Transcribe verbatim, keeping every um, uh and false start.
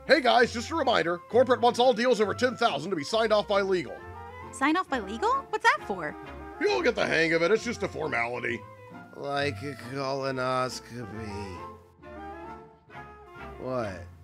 Hey guys, just a reminder, corporate wants all deals over ten thousand to be signed off by legal. Signed off by legal? What's that for? You'll get the hang of it, it's just a formality. Like a colonoscopy. What?